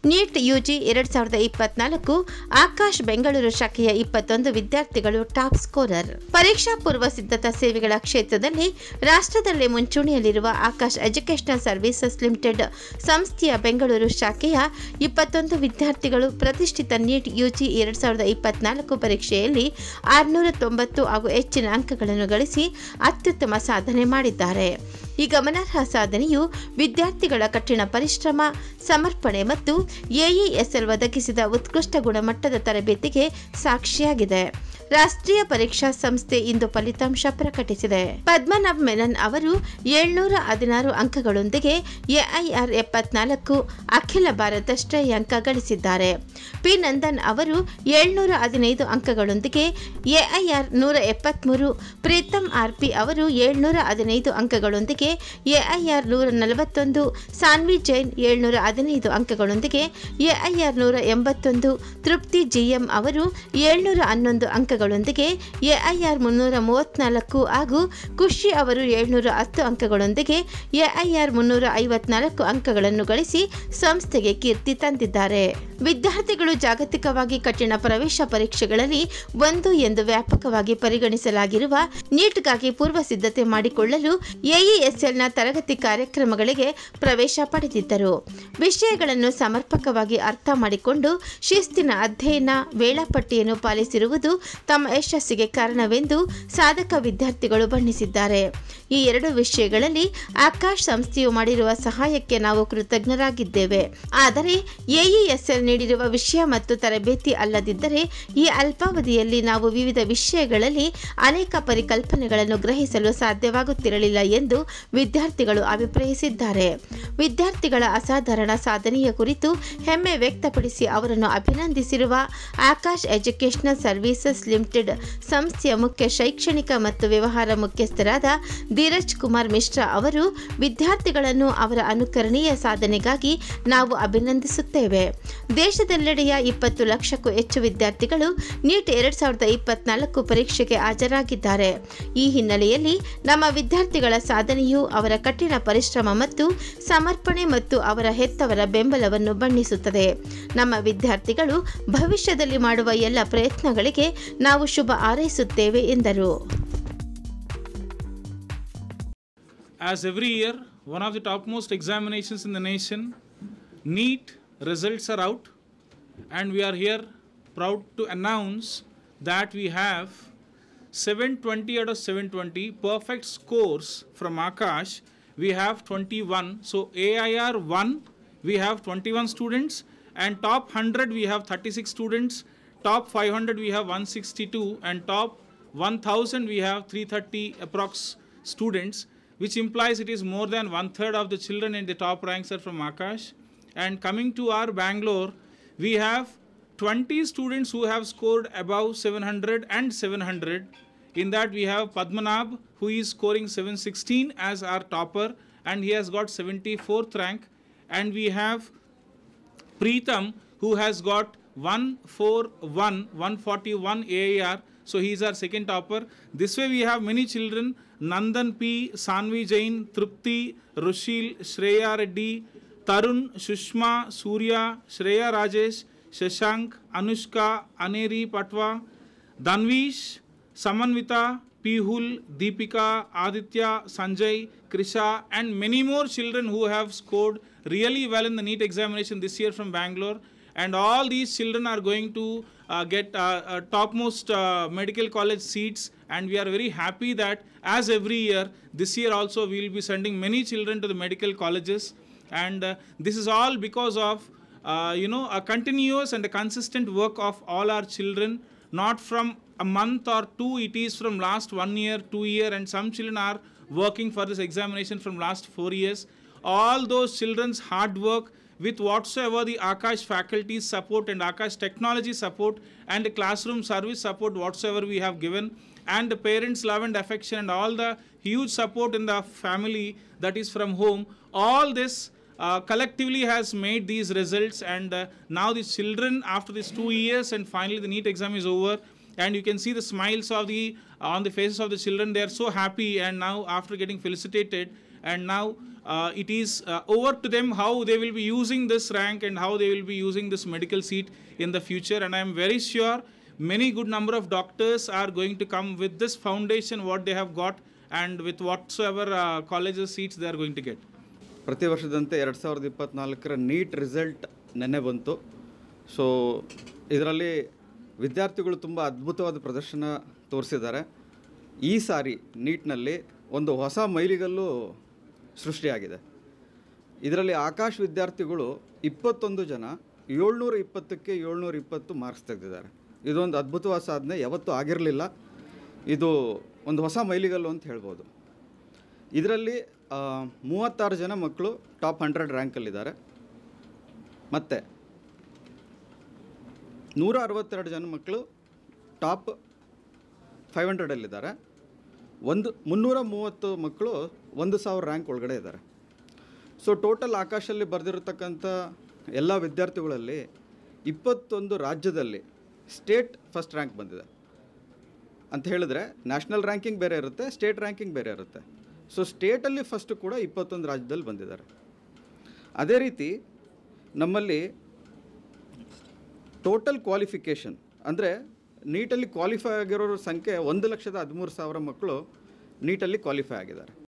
NEET UG 2024 Akash Bengaluru ಶಾಖೆಯ 21 ವಿದ್ಯಾರ್ಥಿಗಳು top scorer. ಪರೀಕ್ಷಾ ಪೂರ್ವ ಸಿದ್ಧತಾ ಸೇವೆಗಳ ಕ್ಷೇತ್ರದಲ್ಲಿ ರಾಷ್ಟ್ರದಲ್ಲೇ ಮುಂಚೂಣಿಯಲ್ಲಿರುವ ಆಕಾಶ್ ಎಜುಕೇಷನಲ್ ಸರ್ವಿಸಸ್ ಲಿಮಿಟೆಡ್ ಸಂಸ್ಥೆಯ ಬೆಂಗಳೂರು ಶಾಖೆಯ 21 ವಿದ್ಯಾರ್ಥಿಗಳು ಪ್ರತಿಷ್ಠಿತ ನೀಟ್ ಯುಜಿ 2024 ಪರೀಕ್ಷೆಯಲ್ಲಿ 690 ಹಾಗೂ ಹೆಚ್ಚಿನ ಅಂಕಗಳನ್ನು ಗಳಿಸಿ ಅತ್ಯುತ್ತಮ ಸಾಧನೆ ಮಾಡಿದ್ದಾರೆ. ಈ ಗಮನಾರ್ಹ ಸಾಧನೆಯು ವಿದ್ಯಾರ್ಥಿಗಳ ಕಠಿಣ ಪರಿಶ್ರಮ, ಸಮರ್ಪಣೆ ಮತ್ತು ಎಇಎಸ್ಎಲ್ ಒದಗಿಸಿದ ಉತ್ಕೃಷ್ಟ ಗುಣಮಟ್ಟದ ತರಬೇತಿಗೆ ಸಾಕ್ಷಿಯಾಗಿದೆ. ರಾಷ್ಟ್ರೀಯ ಪರೀಕ್ಷಾ ಸಂಸ್ಥೆ ಇಂದು ಫಲಿತಾಂಶ ಪ್ರಕಟಿಸಿದೆ. ಪದ್ಮನಾಭ್ ಮೆನನ್ ಅವರು 716 ಅಂಕಗಳೊಂದಿಗೆ ಎಐಆರ್ 74 ಅಖಿಲ ಭಾರತ ಶ್ರೇಯಾಂಕ ಗಳಿಸಿದ್ದಾರೆ. ಪಿ ನಂದನ್ ಅವರು 715 ಅಂಕಗಳೊಂದಿಗೆ ಎಐಆರ್ 173, ಪ್ರೀತಮ್ ಆರ್ಪಿ ಅವರು 715 ಅಂಕಗಳೊಂದಿಗೆ ಎಐಆರ್ 141, ಸಾನ್ವಿ ಜೈನ್ 715 ಅಂಕಗಳೊಂದಿಗೆ ಎಐಆರ್ 181, ತೃಪ್ತಿ ಜಿಎಂ ಅವರು 711 ಅಂಕಗಳೊಂದಿಗೆ ಎಐಆರ್ 334 ಹಾಗೂ ಖುಷಿ ಅವರು 710 ಅಂಕಗಳೊಂದಿಗೆ ಎಐಆರ್ 354 ಅಂಕಗಳನ್ನು ಗಳಿಸಿ ಸಂಸ್ಥೆಗೆ ಕೀರ್ತಿ ತಂದಿದ್ದಾರೆ. ವಿದ್ಯಾರ್ಥಿಗಳು ಜಾಗತಿಕವಾಗಿ ಕಠಿಣ ಪ್ರವೇಶ ಪರೀಕ್ಷೆಗಳಲ್ಲಿ ಒಂದು ಎಂದು ವ್ಯಾಪಕವಾಗಿ ಪರಿಗಣಿಸಲಾಗಿರುವ ನೀಟ್ಗಾಗಿ ಪೂರ್ವ ಸಿದ್ಧತೆ ಮಾಡಿಕೊಳ್ಳಲು ಎಇಎಸ್ಎಲ್ನ ತರಗತಿ ಕಾರ್ಯಕ್ರಮಗಳಿಗೆ ಪ್ರವೇಶ ಪಡೆದಿದ್ದರು. ವಿಷಯಗಳನ್ನು ಸಮರ್ಪಕವಾಗಿ ಅರ್ಥ ಮಾಡಿಕೊಂಡು ಶಿಸ್ತಿನ ಅಧ್ಯಯನ ವೇಳಾಪಟ್ಟಿಯನ್ನು ಪಾಲಿಸಿರುವುದು ತಮ್ಮ ಯಶಸ್ಸಿಗೆ ಕಾರಣವೆಂದು ಸಾಧಕ ವಿದ್ಯಾರ್ಥಿಗಳು ಬಣ್ಣಿಸಿದ್ದಾರೆ. ಈ ಎರಡು ವಿಷಯಗಳಲ್ಲಿ ಆಕಾಶ್ ಸಂಸ್ಥೆಯು ಮಾಡಿರುವ ಸಹಾಯಕ್ಕೆ ನಾವು ಕೃತಜ್ಞರಾಗಿದ್ದೇವೆ. ಆದರೆ ಎಇಎಸ್ಎಲ್ ನೀಡಿರುವ ವಿಷಯ ಮತ್ತು ತರಬೇತಿ ಅಲ್ಲದಿದ್ದರೆ ಈ ಅಲ್ಪಾವಧಿಯಲ್ಲಿ ನಾವು ವಿವಿಧ ವಿಷಯಗಳಲ್ಲಿ ಅನೇಕ ಪರಿಕಲ್ಪನೆಗಳನ್ನು ಗ್ರಹಿಸಲು ಸಾಧ್ಯವಾಗುತ್ತಿರಲಿಲ್ಲ ಎಂದು ವಿದ್ಯಾರ್ಥಿಗಳು ಅಭಿಪ್ರಾಯಿಸಿದ್ದಾರೆ. ವಿದ್ಯಾರ್ಥಿಗಳ ಅಸಾಧಾರಣ ಸಾಧನೆಯ ಕುರಿತು ಹೆಮ್ಮೆ ವ್ಯಕ್ತಪಡಿಸಿ ಅವರನ್ನು ಅಭಿನಂದಿಸಿರುವ ಆಕಾಶ್ ಎಜುಕೇಷನಲ್ ಸರ್ವಿಸಸ್ ಲಿಮಿಟೆಡ್ ಸಂಸ್ಥೆಯ ಮುಖ್ಯ ಶೈಕ್ಷಣಿಕ ಮತ್ತು ವ್ಯವಹಾರ ಮುಖ್ಯಸ್ಥರಾದ ಧೀರಜ್ ಕುಮಾರ್ ಮಿಶ್ರಾ ಅವರು ವಿದ್ಯಾರ್ಥಿಗಳನ್ನು ಅವರ ಅನುಕರಣೀಯ ಸಾಧನೆಗಾಗಿ ನಾವು ಅಭಿನಂದಿಸುತ್ತೇವೆ. ದೇಶದೆಲ್ಲೆಡೆಯ 20 ಲಕ್ಷಕ್ಕೂ ಹೆಚ್ಚು ವಿದ್ಯಾರ್ಥಿಗಳು ನೀಟ್ 2024 ಪರೀಕ್ಷೆಗೆ ಹಾಜರಾಗಿದ್ದಾರೆ. ಈ ಹಿನ್ನೆಲೆಯಲ್ಲಿ ನಮ್ಮ ವಿದ್ಯಾರ್ಥಿಗಳ ಸಾಧನೆಯು ಅವರ ಕಠಿಣ ಪರಿಶ್ರಮ ಮತ್ತು ಸಮರ್ಪಣೆ ಮತ್ತು ಅವರ ಹೆತ್ತವರ ಬೆಂಬಲವನ್ನು ಬಣ್ಣಿಸುತ್ತದೆ. ನಮ್ಮ ವಿದ್ಯಾರ್ಥಿಗಳು ಭವಿಷ್ಯದಲ್ಲಿ ಮಾಡುವ ಎಲ್ಲ ಪ್ರಯತ್ನಗಳಿಗೆ ನಾವು ಶುಭ ಹಾರೈಸುತ್ತೇವೆ ಎಂದರು. As every year, one of the topmost examinations in the nation, NEET results are out, and we are here proud to announce that we have 720 out of 720 perfect scores from Akash. We have 21. So AIR 1, we have 21 students, and top 100 we have 36 students, top 500 we have 162, and top 1000 we have 330 approx students, which implies it is more than 1/3 of the children in the top ranks are from Akash. And coming to our Bangalore, we have 20 students who have scored above 700 and 700. In that we have Padmanabh, who is scoring 716 as our topper, and he has got 74th rank. And we have Preetham, who has got 141 AIR, so he is our second topper. This way we have many children: Nandan P, Sanvi Jain, Trupti, Rushil, Shreya Reddy, Tarun, Shushma, Surya, Shreya Rajesh, Shashank, Anushka, Aneri Patwa, Danvish, Samanvita, Pihul, Deepika, Aditya, Sanjay, Krisha, and many more children who have scored really well in the NEET examination this year from Bangalore. And all these children are going to get topmost medical college seats, and we are very happy that as every year, this year also we will be sending many children to the medical colleges, and this is all because of a continuous and a consistent work of all our children, not from a month or two. It is from last 1 year, 2 year, and some children are working for this examination from last 4 years. All those children's hard work, with whatsoever the Akash faculty support and Akash technology support and the classroom service support whatsoever we have given, and the parents' love and affection and all the huge support in the family that is from home, all this collectively has made these results. And now the children, after these 2 years and finally the NEET exam is over, and you can see the smiles of the on the faces of the children. They are so happy, and now after getting felicitated, and now it is over to them how they will be using this rank and how they will be using this medical seat in the future. And I am very sure many good number of doctors are going to come with this foundation what they have got, and with whatsoever colleges seats they are going to get. ಪ್ರತಿ ವರ್ಷದಂತೆ 2024ರ NEET result ನೆನ್ನೆ ಬಂತು. So ಇದರಲ್ಲಿ ವಿದ್ಯಾರ್ಥಿಗಳು ತುಂಬ ಅದ್ಭುತವಾದ ಪ್ರದರ್ಶನ ತೋರಿಸಿದ್ದಾರೆ. ಈ ಸಾರಿ ನೀಟ್ನಲ್ಲಿ ಒಂದು ಹೊಸ ಮೈಲಿಗಲ್ಲು ಸೃಷ್ಟಿಯಾಗಿದೆ. ಇದರಲ್ಲಿ ಆಕಾಶ್ ವಿದ್ಯಾರ್ಥಿಗಳು 21 ಜನ 720ಕ್ಕೆ 720 ಮಾರ್ಕ್ಸ್ ತೆಗೆದಿದ್ದಾರೆ. ಇದೊಂದು ಅದ್ಭುತವಾದ ಸಾಧನೆ, ಯಾವತ್ತೂ ಆಗಿರಲಿಲ್ಲ. ಇದು ಒಂದು ಹೊಸ ಮೈಲಿಗಲ್ಲು ಅಂತ ಹೇಳ್ಬೋದು. ಇದರಲ್ಲಿ 36 ಜನ ಮಕ್ಕಳು ಟಾಪ್ 100 ರ್ಯಾಂಕಲ್ಲಿದ್ದಾರೆ. ಮತ್ತು 162 ಜನ ಮಕ್ಕಳು ಟಾಪ್ 500ಅಲ್ಲಿದ್ದಾರೆ. 330 ಮಕ್ಕಳು 1000 ರ್ಯಾಂಕ್ ಒಳಗಡೆ ಇದ್ದಾರೆ. ಸೊ ಟೋಟಲ್ ಆಕಾಶಲ್ಲಿ ಬರೆದಿರತಕ್ಕಂಥ ಎಲ್ಲ ವಿದ್ಯಾರ್ಥಿಗಳಲ್ಲಿ 21 ರಾಜ್ಯದಲ್ಲಿ ಸ್ಟೇಟ್ ಫಸ್ಟ್ ರ್ಯಾಂಕ್ ಬಂದಿದೆ ಅಂತ ಹೇಳಿದ್ರೆ, ನ್ಯಾಷನಲ್ ರ್ಯಾಂಕಿಂಗ್ ಬೇರೆ ಇರುತ್ತೆ, ಸ್ಟೇಟ್ ರ್ಯಾಂಕಿಂಗ್ ಬೇರೆ ಇರುತ್ತೆ. ಸೊ ಸ್ಟೇಟಲ್ಲಿ ಫಸ್ಟು ಕೂಡ 21 ರಾಜ್ಯದಲ್ಲಿ ಬಂದಿದ್ದಾರೆ. ಅದೇ ರೀತಿ ನಮ್ಮಲ್ಲಿ ಟೋಟಲ್ ಕ್ವಾಲಿಫಿಕೇಷನ್ ಅಂದರೆ ನೀಟಲ್ಲಿ ಕ್ವಾಲಿಫೈ ಆಗಿರೋರ ಸಂಖ್ಯೆ 1,13,000 ಮಕ್ಕಳು ನೀಟಲ್ಲಿ ಕ್ವಾಲಿಫೈ ಆಗಿದ್ದಾರೆ.